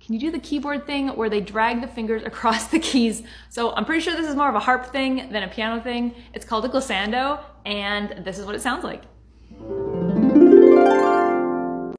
can you do the keyboard thing where they drag the fingers across the keys? So I'm pretty sure this is more of a harp thing than a piano thing. It's called a glissando, and this is what it sounds like.